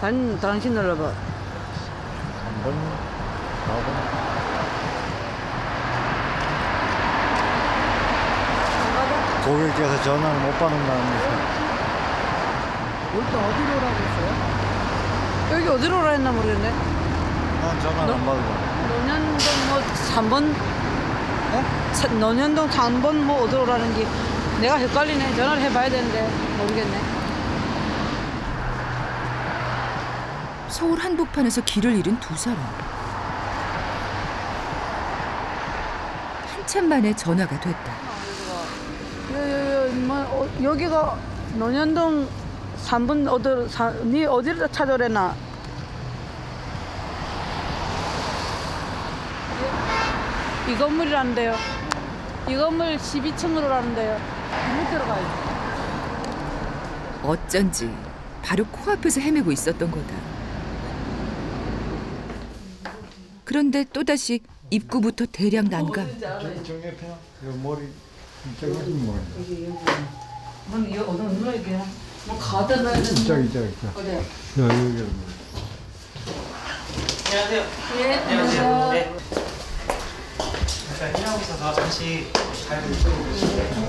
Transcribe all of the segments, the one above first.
당신 눌러봐. 3번, 4번. 고객께서 전화를 못 받는다면서. 일단 어디로 오라고 했어요? 여기 어디로 오라 했나 모르겠네. 난 전화를 안 받고. 논현동 뭐 3번? 논현동 3번 뭐 어디로 오라는지 내가 헷갈리네. 전화를 해봐야 되는데 모르겠네. 서울 한복판에서 길을 잃은 두 사람. 한참 만에 전화가 됐다. 여기가 논현동 3번 니 어디를 찾아오랬나? 이 건물이라는데요. 이 건물 12층으로 라는데요. 밑으로 가야지. 어쩐지 바로 코앞에서 헤매고 있었던 거다. 그런데 또다시 입구부터 대량 난감. 정옆에요? 이 머리 이쪽에 머리. 이거 어디 눌러야 돼? 뭐 가다 놔야 돼. 이쪽. 어디? 여기. 안녕하세요. 예. 안녕하세요. 네. 잠깐 일하고 있어서 잠시 잘 들어주세요.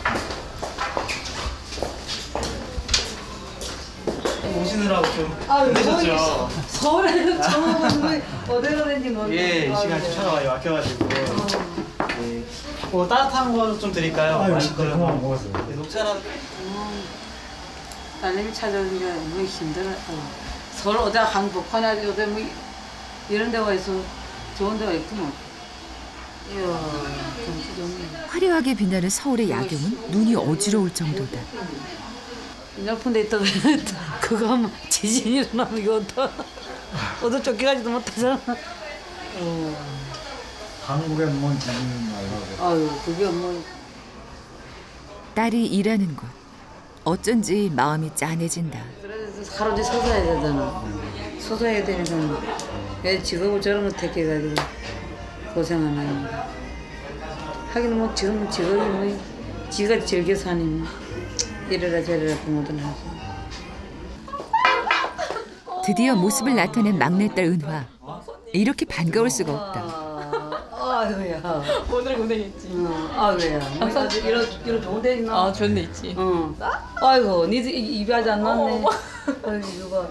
오시느라고 좀 힘드셨죠? 서울에서 처음 오는 어디로 된지 모르겠어요. 예, 이 시간 좀 찾아와요. 막혀가지고. 네. 뭐 따뜻한 거 좀 드릴까요? 맛있고요. 그만 먹었어요. 네, 녹차랑. 딸내미 찾아오는 게 너무 힘들어. 서울 어디가 한복판에 어디 뭐 이런 데가 있어. 좋은 데가 있구먼. 이야, 경치 좋네. 화려하게 빛나는 서울의 야경은 눈이 어지러울 정도다. 높은 데 있다가 그거 하면 지진이 일어나면 이거 어디 쫓겨가지도 못하잖아. 한국엔 뭔 지진이 말라고. 아유, 그게 뭐. 딸이 일하는 곳. 어쩐지 마음이 짠해진다. 그래서 하루 종일 서서 해야 되잖아. 서서 해야 되니까 왜 직업을 저런 거 택해가지고 고생하나요. 하긴 뭐 지금 직업이 뭐 지가 즐겨 사니 뭐 이래라 저래라 부모들 하지. 드디어 모습을 나타낸 막내딸 은화. 이렇게 반가울 수가 없다. 아유야. 오늘 고생했지. 아유야. 이런 좋은 데 있나? 아, 좋은 데 있지. 응. 아이고, 니도 입이 아직 안 났네. 아이고, 누가.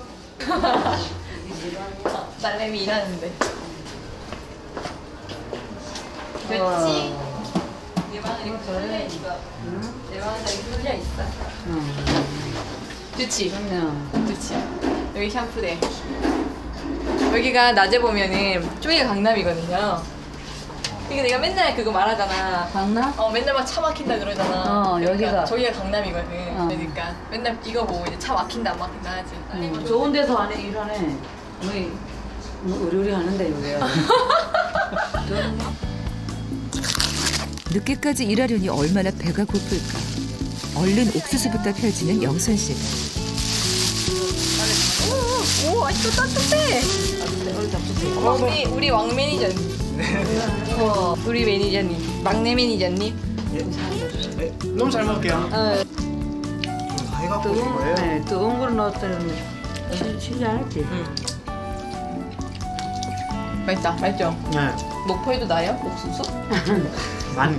딸내미 일하는데. 됐지? 내 방은 이렇게 풀려 있어. 내 방은 여기 풀려 있어. 좋지? 그냥. 좋지? 여기 샴푸대. 여기가 낮에 보면은 쪼이가 강남이거든요. 그러니까 내가 맨날 그거 말하잖아. 강남? 맨날 막 차 막힌다 그러잖아. 여기가. 저기가 강남이거든. 그러니까 맨날 이거 보고 이제 차 막힌다 안 막힌다 하지. 좋은 데서 안에 일하네. 뭐 의료리 하는데, 여기야. 늦게까지 일하려니 얼마나 배가 고플까. 얼른 옥수수부터 펼치는 영선 씨다. 오, 아직도 따뜻해. 우리 왕 매니저님. 우리 매니저님, 막내 매니저님. 네, 너무 잘 먹을게요. 좀 많이 갖고 오신 거예요? 네, 뜨거운 걸 넣었더니 쉬지 않았지? 응. 맛있다, 맛있죠? 네. 목포에도 나요? 옥수수? 많이.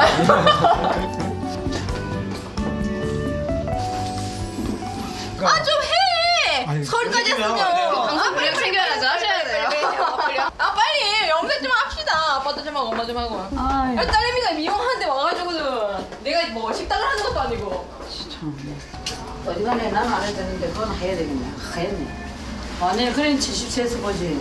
아, 좀 해! 아니, 서울까지 했으면. 방송 분량 챙겨야죠. 하셔야 돼요. 아, 빨리 염색 좀 합시다. 아빠도 좀 하고 엄마 좀 하고. 아이, 딸내미가 미용하는데 와가지고는 내가 뭐 식당을 하는 것도 아니고. 참. 어디 가네, 나는 안 해도 되는데 그건 해야 되겠네. 하였네. 아니, 그래 70세에서 보지.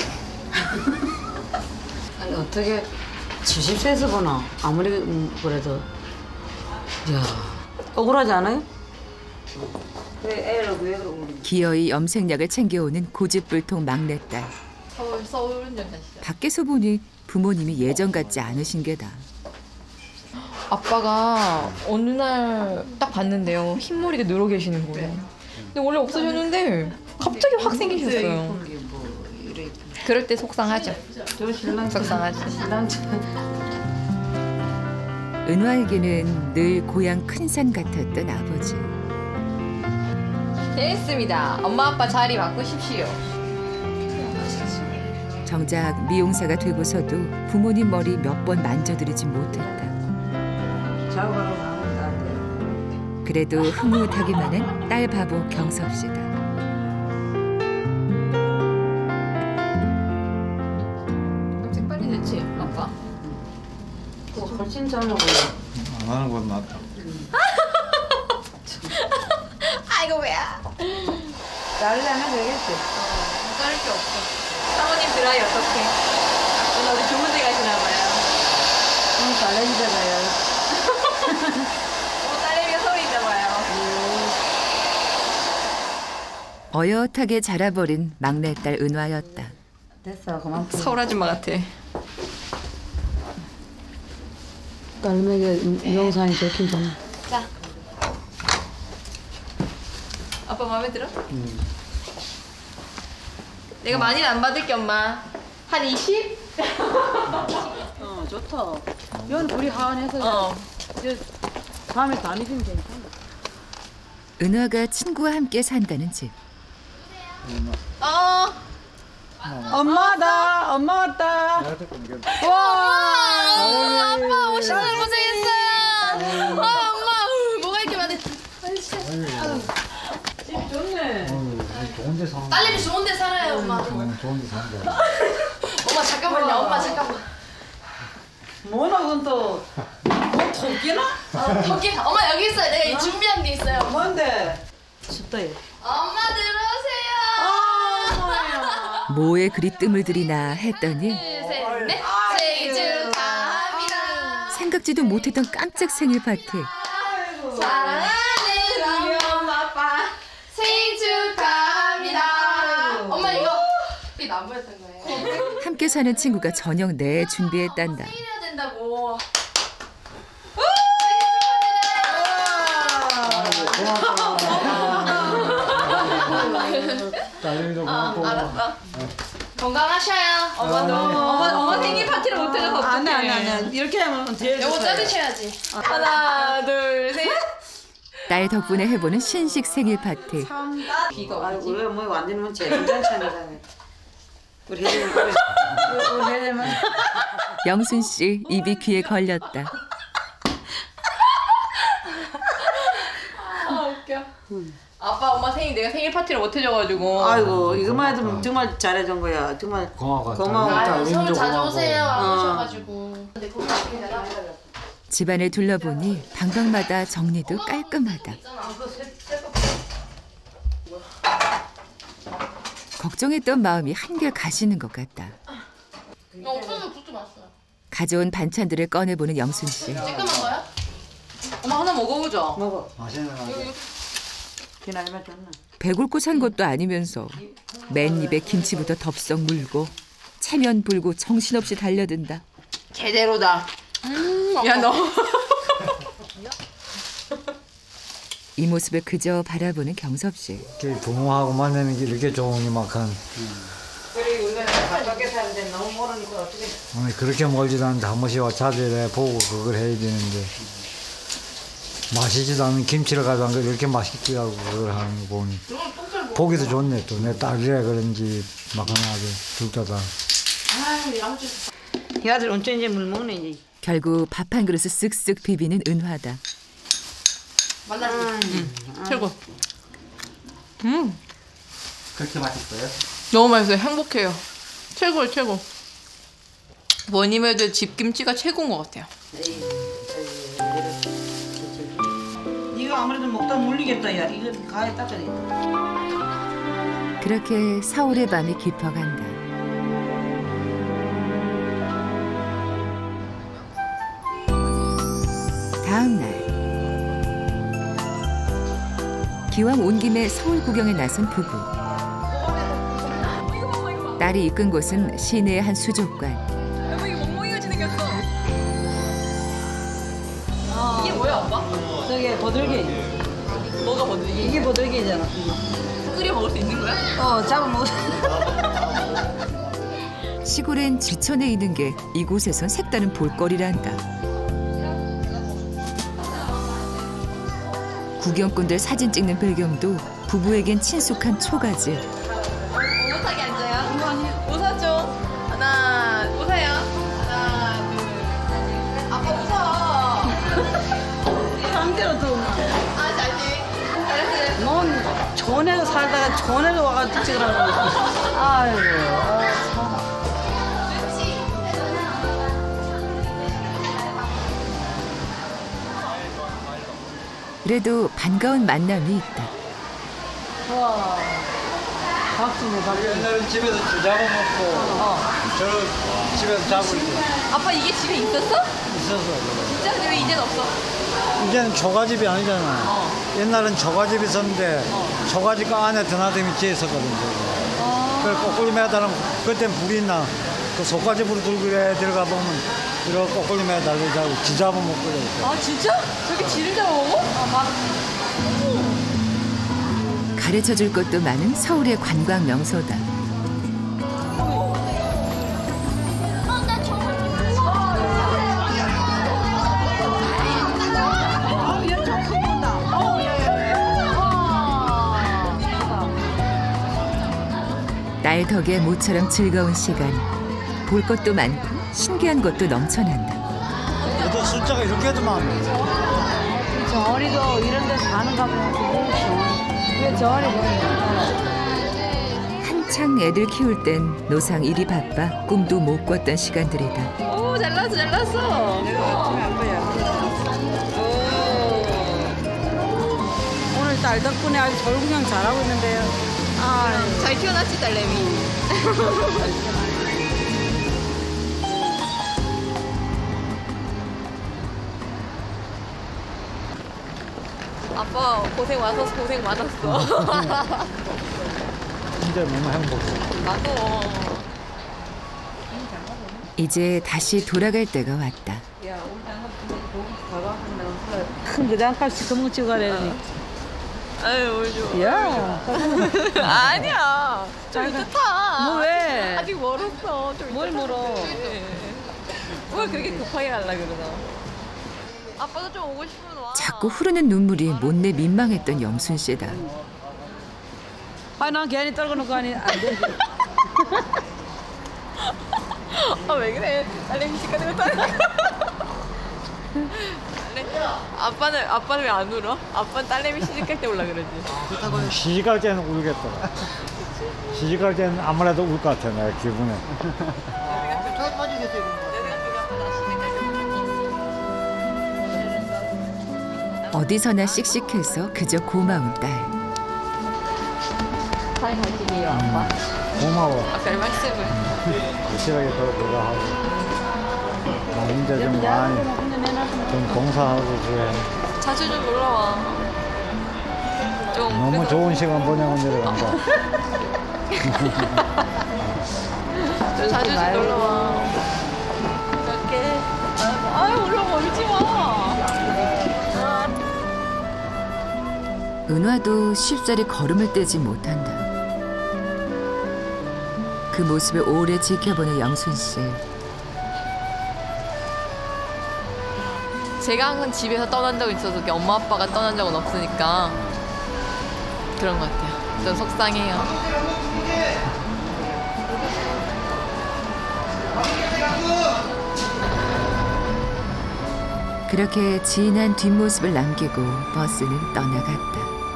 아니, 어떻게 70세에서 보나? 아무리 그래도. 이야, 억울하지 않아요? 왜 애를 왜 그러고. 기어이 염색약을 챙겨오는 고집불통 막내딸. 서울 운전자시죠. 밖에서 보니 부모님이 예전 같지 않으신 게다. 아빠가 어느 날 딱 봤는데요. 흰머리가 늘어 계시는 거예요. 근데 원래 없으셨는데 갑자기 확 생기셨어요. 그럴 때 속상하죠. 저 신랑 속상하지. 신랑 은화에게는 늘 고향 큰산 같았던 아버지. 됐습니다. 엄마 아빠 자리 바꾸십시오. 정작 미용사가 되고서도 부모님 머리 몇 번 만져드리지 못했다. 자고 가라고 하면 안 그래도 흐뭇하기만은 딸 바보 경섭 씨다. 염색 빨리 됐지, 아빠? 돼. 훨씬 잘 먹어요. 안 하는 건 낫다. 아이고 왜야? 딸려면 되겠지. 자를 게 없어. 사모님 드라이 어떡해? 오늘 어디 좋은 데 가시나 봐요. 딸내미잖아요. 딸내미가 서울에 있나 봐요. 어엿하게 자라버린 막내딸 은화였다. 됐어, 그만. 서울 아줌마 같아. 딸내미가 미용사니 좋긴 좋네. 자. 아빠 마음에 들어? 내가 많이는 안 받을게 엄마. 한 20? 좋다. 이건 우리 하원해서 어. 이제 밤에 다니시면 괜찮아. 은화가 친구와 함께 산다는 집. 어. 엄마다, 엄마 왔다. 와, 아빠 오시느라 고생했어요. 엄마 뭐가 이렇게 많아? 좋네. 좋은 데 사는 딸내미 좋은 데 살아요 엄마. 좋은 데 사는 거야. 엄마 잠깐만요. 엄마 잠깐만. 뭐나 그건 또, 뭐 토끼나? 거기 엄마 여기 있어요. 내가 이 준비한 게 있어요. 뭔데? 춥다 얘. 엄마 들어오세요. 뭐에 그리 뜸을 들이나 했더니 둘, 셋, 넷. 생일 축하합니다. 생각지도 못했던 깜짝 생일 파티. 사랑하는 엄마 아빠 생일 축하합니다. 엄마 이거 안 보였던 거예요. 함께 사는 친구가 저녁 내에 준비했단다. 생일해야 된다고. 딸내미도 고맙고. 알았어. 건강하셔요. 엄마도. 엄마 생일 파티를 못 해줘서 어떡해. 아니. 이렇게 하면 제일 요거 좋아요. 자르셔야지. 하나, 둘, 셋. 딸 덕분에 해보는 신식 생일 파티. 비가 아이고, 우리가 뭐 완전히 제일 괜찮잖아요. 우리 해들면. 영순 씨 입이 귀에 걸렸다. 아 웃겨. 아빠 엄마 생일 내가 생일 파티를 못 해줘가지고. 아이고, 이것만 해도 정말 잘해준 거야. 정말 고마워. 고마워. 아유 서울 딸내미도 자주 고마워. 오세요. 안 오셔가지고. 근데 거기 되나? 집안을 둘러보니 방방마다 정리도 깔끔하다. 걱정했던 마음이 한결 가시는 것 같다. 없어서 국도 맛있어요. 가져온 반찬들을 꺼내보는 영순 씨. 쬐끄만 거요? 엄마 하나 먹어보자. 먹어. 맛있는 거. 기나리면 좋나? 배골고 산 것도 아니면서 맨입에 김치부터 덥석 물고 체면 불고 정신없이 달려든다. 제대로다. 야 너. 이 모습을 그저 바라보는 경섭 씨. 이렇게 부모하고 만나는 게 이렇게 좋으니만큼 그래, 우리가 가깝게 사는데 너무 모르니까 어떻게. 그렇게 멀지도 않는데 한 번씩 자주 이래 보고 그걸 해야 되는데 마시지도 않은 김치를 가져간 걸 이렇게 맛있게 하고 그걸 하는 거 보니 보기도 좋네. 또 내 딸이라 그런지 막 하나도 둘 다. 아유 양주. 이 아들 언제 이제 물 먹네 이제. 결국 밥 한 그릇을 쓱쓱 비비는 은화다. 만나지. 최고. 그렇게 맛있어요? 너무 맛있어요. 행복해요. 최고예요, 최고. 뭐님 해도 집김치가 최고인 것 같아요. 이거 아무래도 먹다 물리겠다 야. 이거 가에 닦아야 돼. 그렇게 서울의 밤이 깊어간다. 다음 날 기왕 온 김에 서울 구경에 나선 부부. 딸이 이끈 곳은 시내의 한 수족관. 이게 멍멍이같이 생겼어. 이게 뭐야, 아빠? 저게 버들기. 뭐가 뭔지. 이게 버들기잖아. 끓여 먹을 수 있는 거야? 잡아 먹어. 시골엔 지천에 있는 게 이곳에선 색다른 볼거리란다. 구경꾼들 사진 찍는 배경도 부부에겐 친숙한 초가집. 오사게 앉아요. 오사 좀. 하나, 오사요. 하나, 둘. 아빠 웃어. 상대로 더. 아, 잘지. 잘했어요. 넌 전에도 살다가 전에도 와가지고 찍으라고. 아이고. 그래도 반가운 만남이 있다. 와. 박수네, 박수. 옛날에 집에서 잡아먹고 저 집에서 잡을 때 아빠 이게 집에 있었어? 있었어. 진짜? 왜 이제는 없어? 이제는 초가집이 아니잖아. 옛날엔 초가집이 있었는데 초가집 안에 드나듬이 지어 있었거든. 그걸 거꾸로 매달으면 그땐 불이 나. 그 속가집으로 들고 들어가 보면 이렇게 거꾸로 매달고 자고 지 잡아먹고 그래. 아, 진짜? 저렇게 지를 잡아먹어? 가르쳐줄 것도 많은 서울의 관광 명소다. 딸 덕에 모처럼 즐거운 시간. 볼 것도 많고 신기한 것도 넘쳐난다. 또 숫자가 이렇게도 많네. 정원이도 이런 데 사는가 보면 왜 정원이 한창 애들 키울 땐 노상 일이 바빠 꿈도 못 꿨던 시간들이다. 오, 잘났어, 잘났어. 오늘 딸 덕분에 아주 절구경 잘하고 있는데요. 잘 키워놨지, 딸내미. 아빠 고생 많았어, 고생 많았어. 진짜 너무 행복해. 나도. 이제 다시 돌아갈 때가 왔다. 큰 그장값이 금방 찍어가려니. 아유, 울죠. 야. 아니야. 좀 이따 타. 뭐 왜? 아직 멀었어. 좀 뭘 이따 멀어? 타지. 뭘 그렇게 급하게 가려 그러나. 아빠도 좀 오고 싶으면 와. 자꾸 흐르는 눈물이 못내 민망했던 영순 씨다. 아, 난 괜히 떨궈놓고 하니 안 돼. 아, 왜 그래? 딸내미 시간에 따라. 아빠는 왜 안 울어? 아빠는 딸내미 시집갈 때 올라 그러지. 시집갈 때는 울겠더라. 시집갈 때는 아무래도 울 것 같아, 내 기분에. 어디서나 씩씩해서 그저 고마운 딸. 잘 갈게요, 아빠. 고마워. 아까 말씀을. 확실하게 더 그거 하고. 나 혼자 좀 많이 좀 봉사하고 그래. 자주 좀 놀러 와. 좀 너무 그래도- 좋은 시간 보내고 내려간다. 좀 자주 좀 놀러 와. 갈게. 아유, 올라와, 울지 마. 은화도 쉽사리 걸음을 떼지 못한다. 그 모습을 오래 지켜보는 영순 씨. 제가 항상 집에서 떠난 적이 있어서 이렇게 엄마 아빠가 떠난 적은 없으니까 그런 것 같아요. 좀 속상해요. 그렇게 진한 뒷모습을 남기고 버스는 떠나갔다.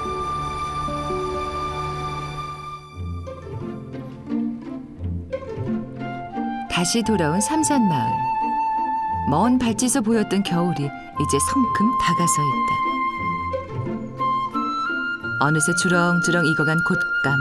다시 돌아온 삼산마을. 먼 발치서 보였던 겨울이 이제 성큼 다가서 있다. 어느새 주렁주렁 익어간 곶감.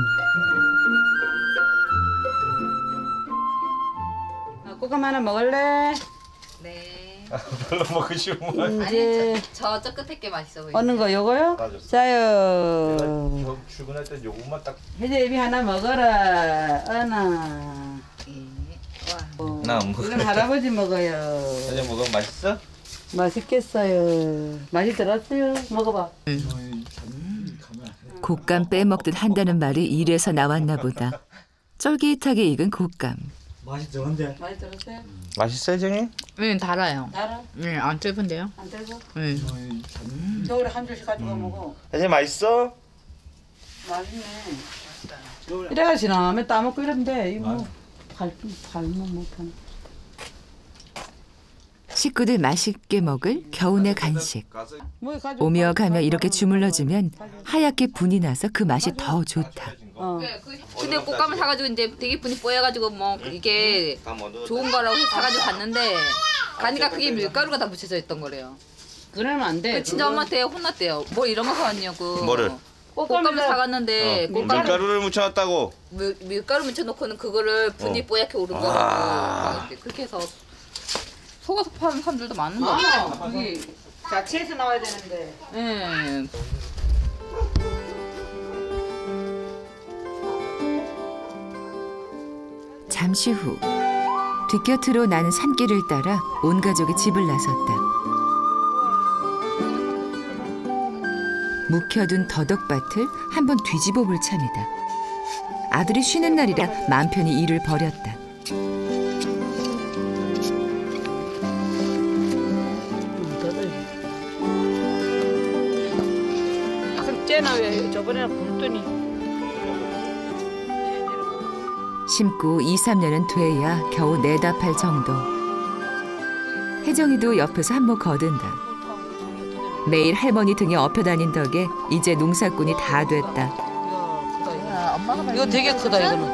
꽃감 하나 먹을래? 네. 별로 먹고 싶으면 이제 저 끝에 게 맛있어 보이죠? 어느 거 요거요? 맞았어. 자요. 출근할 때 요것만 딱. 혜재비 하나 먹어라. 어나. 나 안 먹어. 이건 할아버지 먹어요. 저녁 먹으면 맛있어? 맛있겠어요. 맛이 들었어요. 먹어봐. 곶감 빼먹듯 한다는 말이 이래서 나왔나 보다. 쫄깃하게 익은 곶감. 맛이 좋은데. 맛이 들었어요? 맛있어요, 정이? 응, 달아요. 달아? 응, 안 쫄픈데요? 안 들고? 응. 겨울에 한 줄씩 가지고 먹어. 사실 맛있어? 이래가 지나면 따먹고 이런데 이거 갈면 못하네. 식구들 맛있게 먹을 겨우내 간식. 오며 가며 이렇게 주물러주면 하얗게 분이 나서 그 맛이 더 좋다. 근데 꽃감을 사가지고 이제 되게 분이 뽀여가지고 뭐 이게 좋은 거라고 해서 사가지고 갔는데 가니까 그게 밀가루가 다 묻혀져 있던 거래요. 그러면 안 돼. 친정 엄마한테 혼났대요. 뭐 이런 거 사왔냐고. 뭐를? 꽃감을 사갔는데 밀가루를 묻혀놨다고? 밀가루 묻혀놓고는 그거를 분이 뽀얗게 오른 거라고. 그렇게 해서 속아서 파는 사람들도 많은데. 거기 자취해서 나와야 되는데. 예. 잠시 후 뒷곁으로 나는 산길을 따라 온 가족이 집을 나섰다. 묵혀둔 더덕밭을 한번 뒤집어 볼 참이다. 아들이 쉬는 날이라 맘 편히 일을 벌였다. 쟤나 왜 저번에 굶더니 심고 2, 3년은 돼야 겨우 내다팔 정도. 혜정이도 옆에서 한몫 거둔다. 매일 할머니 등에 업혀 다닌 덕에 이제 농사꾼이 다 됐다. 이거 되게 크다 이거는.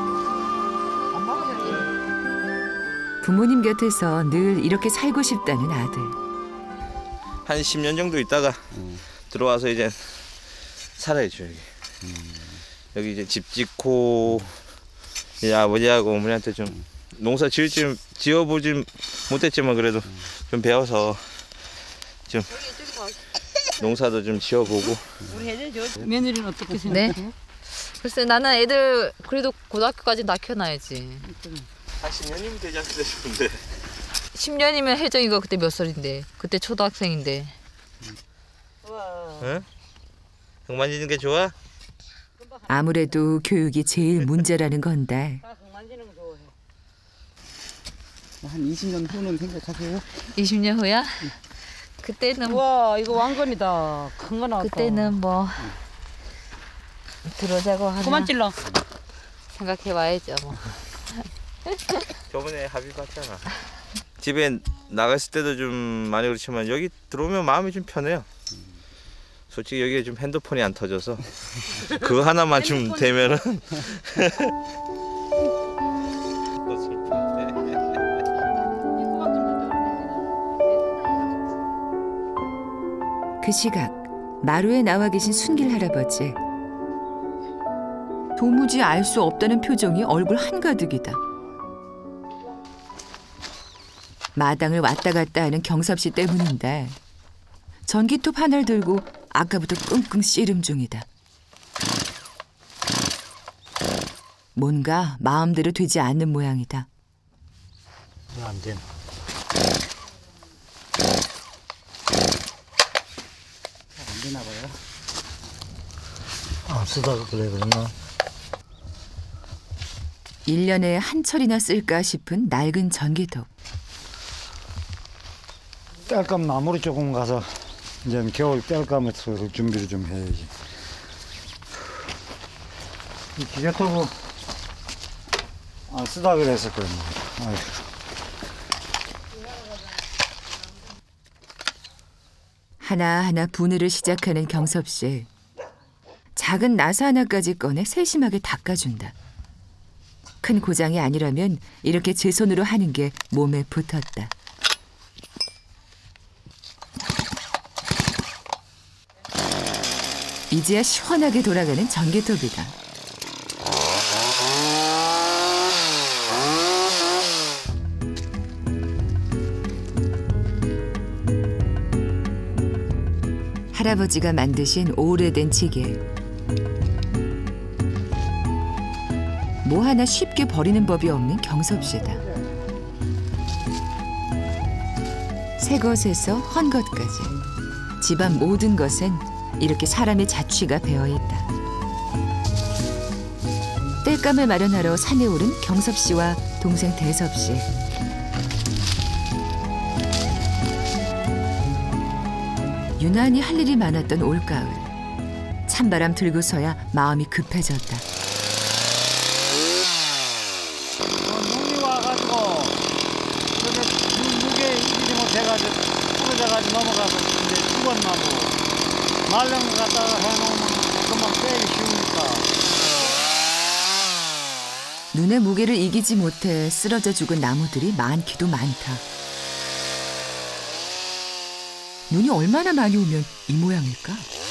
부모님 곁에서 늘 이렇게 살고 싶다는 아들. 한 10년 정도 있다가 들어와서 이제 살아야죠 여기. 여기 이제 집 짓고 이제 아버지하고 어머니한테 좀 농사 지어보진 못했지만 그래도 좀 배워서 좀 농사도 좀 지어보고. 며느리는 어떻게 네. 생각해요? 글쎄 나는 애들 그래도 고등학교까지 다 키워놔야지. 한 10년이면 되지 않겠어 싶은데. 10년이면 혜정이가 그때 몇 살인데? 그때 초등학생인데. 응? 흙 만지는 게 좋아? 아무래도 교육이 제일 문제라는 건데. 한 20년 후는 생각하세요? 20년 후야? 그때는 와 이거 왕건이다. 큰 거 나왔다. 그때는 뭐 들어자고 하나 그만 찔러. 생각해 와야죠 뭐. 저번에 합의 봤잖아. 집에 나갔을 때도 좀 많이 그렇지만 여기 들어오면 마음이 좀 편해요. 솔직히 여기에 좀 핸드폰이 안 터져서 그거 하나만 좀 되면은. 그 시각 마루에 나와 계신 순길 할아버지. 도무지 알 수 없다는 표정이 얼굴 한가득이다. 마당을 왔다 갔다 하는 경섭 씨 때문인데 전기톱 하나를 들고 아까부터 끙끙 씨름 중이다. 뭔가 마음대로 되지 않는 모양이다. 안 되나? 안 되나 봐요. 안 쓰다가 그래 그랬나? 1년에 한 철이나 쓸까 싶은 낡은 전기톱. 땔감 나무로 조금 가서 이제 겨울 땔감을 쓸 준비를 좀 해야지. 이 기계톱은 안 쓰다 그래서 그런 거야. 아이고. 하나하나 분해를 시작하는 경섭 씨. 작은 나사 하나까지 꺼내 세심하게 닦아준다. 큰 고장이 아니라면 이렇게 제 손으로 하는 게 몸에 붙었다. 이제야 시원하게 돌아가는 전기톱이다. 할아버지가 만드신 오래된 지게. 뭐 하나 쉽게 버리는 법이 없는 경섭씨다. 새 것에서 헌 것까지 집안 모든 것엔 이렇게 사람의 자취가 배어있다. 땔감을 마련하러 산에 오른 경섭씨와 동생 대섭씨. 유난히 할 일이 많았던 올가을. 찬바람 들고서야 마음이 급해졌다. 눈이 와가지고 그게 무게 이기지 못해가지고 부러져가지고 넘어가서 이제 죽었나고 말른 거 갖다가 해놓으면 금방 빼기 쉬우니까. 눈의 무게를 이기지 못해 쓰러져 죽은 나무들이 많기도 많다. 눈이 얼마나 많이 오면 이 모양일까?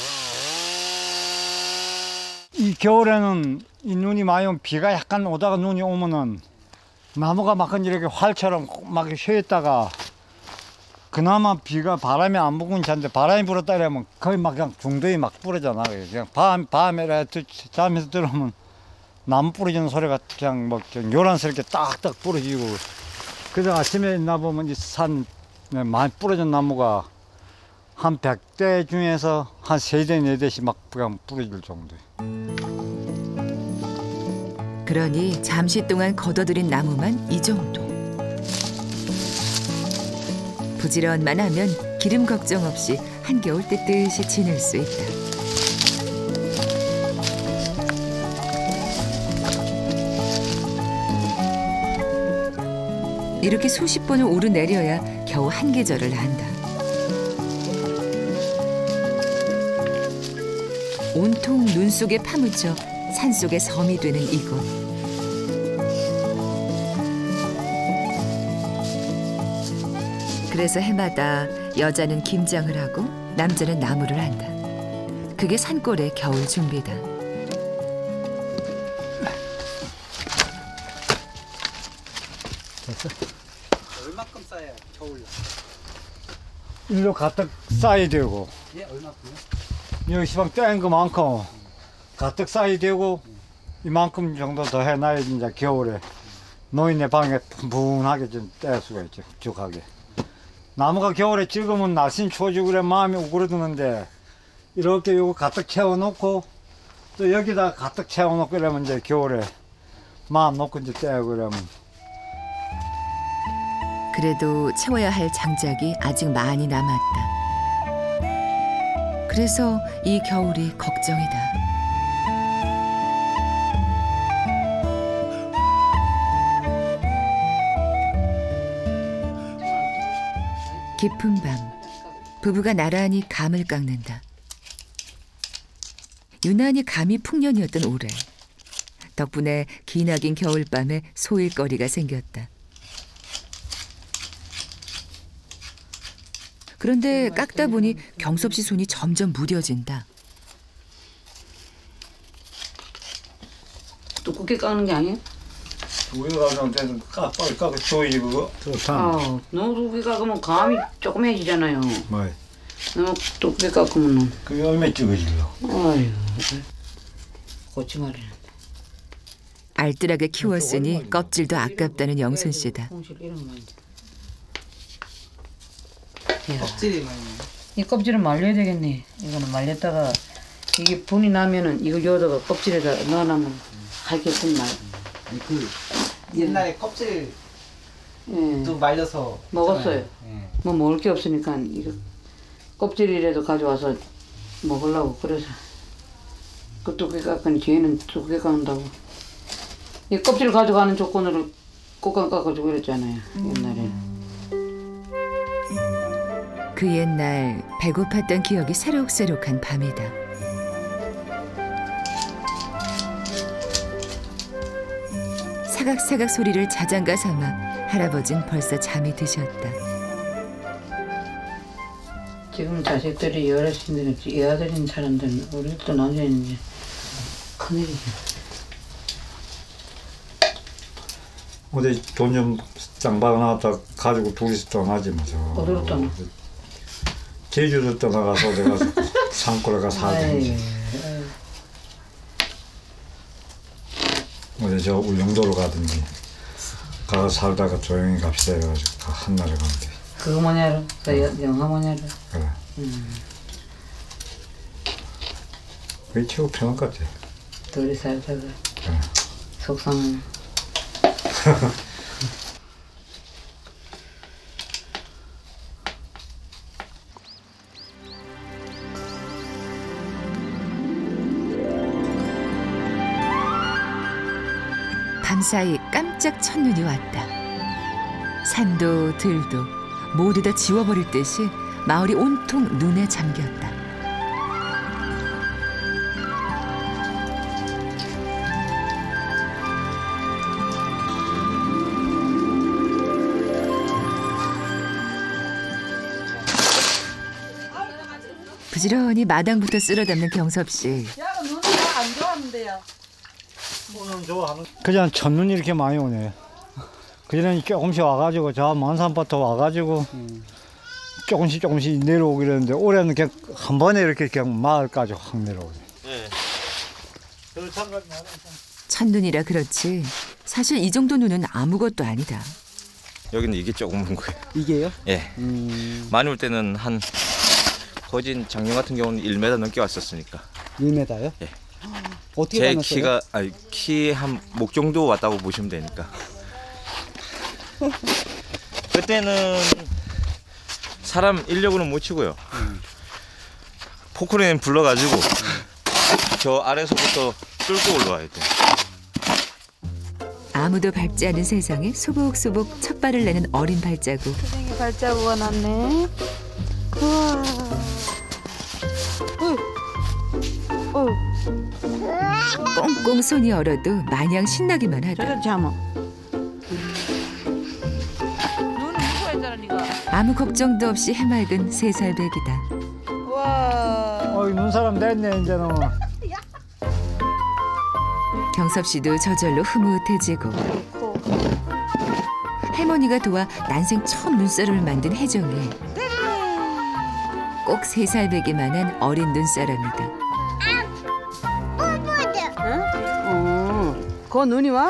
이 겨울에는 이 눈이 많이 오면 비가 약간 오다가 눈이 오면은 나무가 막 이렇게 활처럼 막 휘었다가 그나마 비가 바람이 안 불고 괜찮은데 바람이 불었다 이러면 거의 막 그냥 중도에 막 부러져 나가요. 그냥 밤에 잠에서 들으면 나무 부러지는 소리가 그냥 뭐 요란스럽게 딱딱 부러지고 그래서 아침에 있나 보면 이 산 많이 부러진 나무가 한 100대 중에서 한 3대, 4대씩 막 그냥 부러질 정도예요. 그러니 잠시 동안 걷어들인 나무만 이 정도. 부지런만 하면 기름 걱정 없이 한겨울 뜨뜻이 지낼 수 있다. 이렇게 수십 번을 오르내려야 겨우 한 계절을 안다. 온통 눈 속에 파묻혀 산속의 섬이 되는 이곳. 그래서 해마다 여자는 김장을 하고 남자는 나무를 한다. 그게 산골의 겨울 준비다. 얼마큼 쌓아야 겨울? 일로 가득 쌓아야 되고 예, 얼마큼요? 여기 시방 뗀 거 많고 가득 쌓아야 되고 이만큼 정도 더 해놔야지 이제 겨울에 노인네 방에 분분하게 좀 뗄 수가 있죠. 축하게. 나무가 겨울에 찍으면 날씬 추워지고 그래 마음이 우그러드는데 이렇게 요거 가득 채워놓고 또 여기다 가득 채워놓고 이러면 이제 겨울에 마음 놓고 이제 떼고 그러면. 그래도 채워야 할 장작이 아직 많이 남았다. 그래서 이 겨울이 걱정이다. 깊은 밤, 부부가 나란히 감을 깎는다. 유난히 감이 풍년이었던 올해. 덕분에 기나긴 겨울밤에 소일거리가 생겼다. 그런데 깎다 보니 경섭 씨 손이 점점 무뎌진다. 두껍게 깎는 게 아니에요? 우유 가면 되는 빨리 깎아 줘야지 그거. 아, 너무 두껍게 깎으면 감이 조그매지잖아요. 뭐? 너무 두껍게 깎으면 그게 얼마 찍어질려? 아유, 고치 말이야. 알뜰하게 키웠으니 껍질도 아깝다는 영순 씨다. 껍질이 많이. 이 껍질은 말려야 되겠네. 이거는 말렸다가 이게 분이 나면은 이걸 여기다가 껍질에다 넣어놓으면 하겠군 말. 아니 그 옛날에 껍질 예. 또 말려서 먹었어요. 예. 뭐 먹을 게 없으니까 이거 껍질이라도 가져와서 먹으려고 그래서 그 두껍게 깎으니 쟤는 두껍게 깎는다고. 이 껍질 가져가는 조건으로 꽃감 깎아주고 그랬잖아요 옛날에. 그 옛날 배고팠던 기억이 새록새록한 밤이다. 사각사각 소리를 자장가 삼아 할아버진 벌써 잠이 드셨다. 지금 자식들이 어르신들은 이 아들인 사람들은 우리 또 남자는 이제 큰일이죠. 어디 돈 좀 짱박아 나왔다 가지고 둘이서 떠나지 뭐. 어디로 떠나? 제주도 떠나가서 내가 산골에 가 살든지 어디 저 울릉도로 가든지 가서 살다가 조용히 갑시다 해가지고 다 한나라에 간대. 그거 뭐냐로? 그 영화 뭐냐로? 그래. 그게 최고 편할 것 같아. 둘이 살다가 그래. 속상하네. 밤사이 깜짝 첫눈이 왔다. 산도 들도 모두 다 지워버릴 듯이 마을이 온통 눈에 잠겼다. 부지런히 마당부터 쓸어담는 경섭 씨. 그냥 첫눈이 이렇게 많이 오네. 그전에는 조금씩 와가지고 저 먼 산부터 와가지고 조금씩 내려오기로 했는데 올해는 그냥 한 번에 이렇게 그냥 마을까지 확 내려오네. 네. 첫눈이라 그렇지 사실 이 정도 눈은 아무것도 아니다. 여기는 이게 조금 온 거예요. 이게요? 예. 많이 올 때는 한 거진 작년 같은 경우는 1m 넘게 왔었으니까. 1m요? 예. 어떻게 제 다녔어요? 키 한 목 정도 왔다고 보시면 되니까. 그때는 사람 인력으로는 못 치고요. 포크레인 불러가지고 저 아래서부터 뚫고 올라와야 돼. 아무도 밟지 않은 세상에 소복소복 첫 발을 내는 어린 발자국. 선생님 발자국가 났네. 우와. 꽁꽁 손이 얼어도 마냥 신나기만 하다. 저리 잠어. 눈 무서워했잖아 네가. 아무 걱정도 없이 해맑은 3살 배기다. 와. 눈사람 됐네 이제는. 경섭 씨도 저절로 흐뭇해지고 할머니가 도와 난생 처음 눈사람을 만든 혜정이 꼭 3살 배기만한 어린 눈사람이다. 그 눈이 와?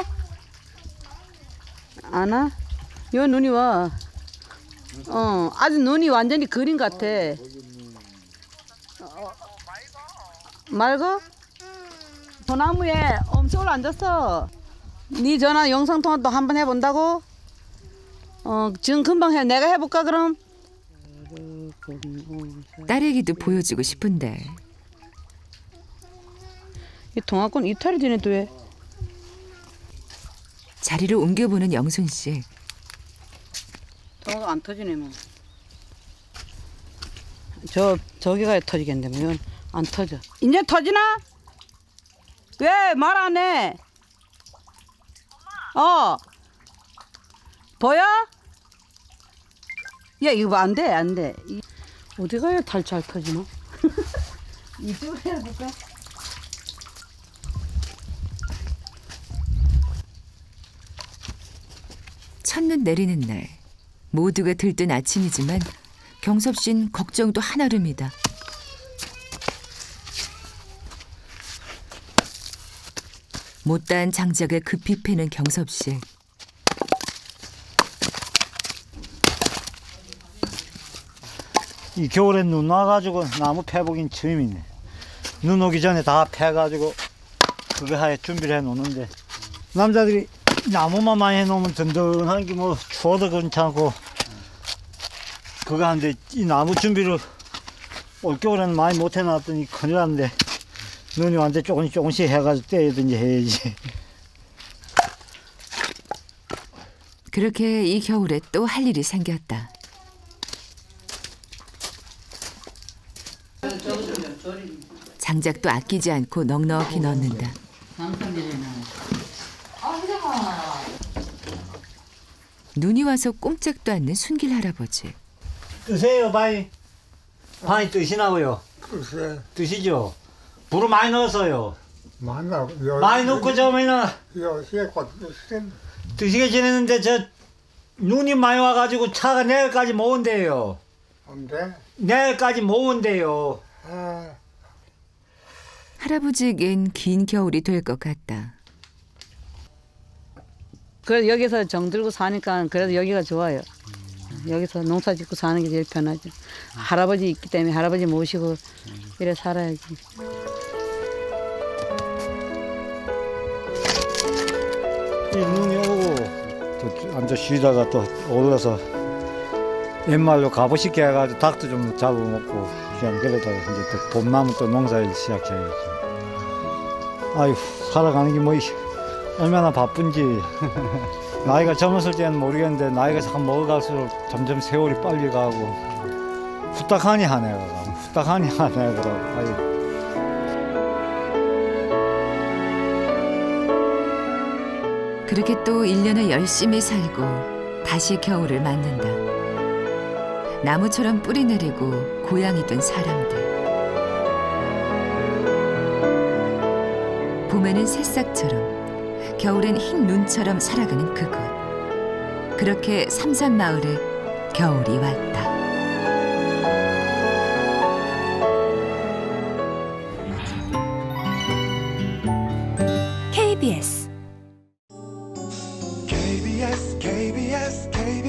안 와? 요 눈이 와. 아주 눈이 완전히 그림 같아. 맑어? 소나무에 엄청 올라앉았어. 네 전화 영상통화 또 한 번 해본다고? 지금 금방 해. 내가 해볼까 그럼? 딸에게도 보여주고 싶은데 이 통화권 이탈이 되네 또 왜? 자리를 옮겨보는 영순 씨. 통화가 안 터지네 뭐. 저기가 터지겠는데 뭐 이건 안 터져. 이제 터지나? 왜 말 안 해? 보여? 야 이거 안 돼, 안 돼. 어디 가야 잘 터지나? 이쪽으로 해볼까? 첫눈 내리는 날 모두가 들뜬 아침이지만 경섭 씨는 걱정도 한아름이다. 못다한 장작을 급히 패는 경섭 씨. 이 겨울엔 눈 와가지고 나무 패보긴 처음이네. 눈 오기 전에 다 패가지고 그거 하에 준비를 해놓는데 남자들이 나무만 많이 해놓으면 든든한 게 뭐 추워도 괜찮고 그거 하는데 이 나무 준비를 올겨울에는 많이 못 해놨더니 큰일 났는데 눈이 완전 조금씩 해가지고 떼든지 해야지. 그렇게 이 겨울에 또 할 일이 생겼다. 장작도 아끼지 않고 넉넉히 넣는다. 눈이 와서 꼼짝도 않는 순길 할아버지. 뜨세요, 바이. 바이 뜨시나고요? 글쎄, 뜨시죠? 불을 많이 넣었어요. 많이 넣고 저면은 요새 곧 드시게 지냈는데 저 눈이 많이 와가지고 차가 내일까지 못 온대요. 온대. 내일까지 못 온대요. 할아버지에겐 긴 겨울이 될 것 같다. 그래도 여기서 정들고 사니까 그래도 여기가 좋아요. 여기서 농사 짓고 사는 게 제일 편하죠. 할아버지 있기 때문에 할아버지 모시고 이래 살아야지. 이 눈이 오고 또 앉아 쉬다가 또 올라서 옛말로 가보시게 해가지고 닭도 좀 잡아먹고 그냥 그러다가 이제 또 봄나무 또 농사일 시작해야지. 아유 살아가는 게 뭐 얼마나 바쁜지. 나이가 젊었을 때는 모르겠는데 나이가 참 먹어갈수록 점점 세월이 빨리 가고 후딱하니 하네요. 후딱하니 하네요. 아이고. 그렇게 또 1년을 열심히 살고 다시 겨울을 맞는다. 나무처럼 뿌리 내리고 고향이 된 사람들. 봄에는 새싹처럼, 겨울엔 흰 눈처럼 살아가는 그곳. 그렇게 삼산마을에 겨울이 왔다. KBS KBS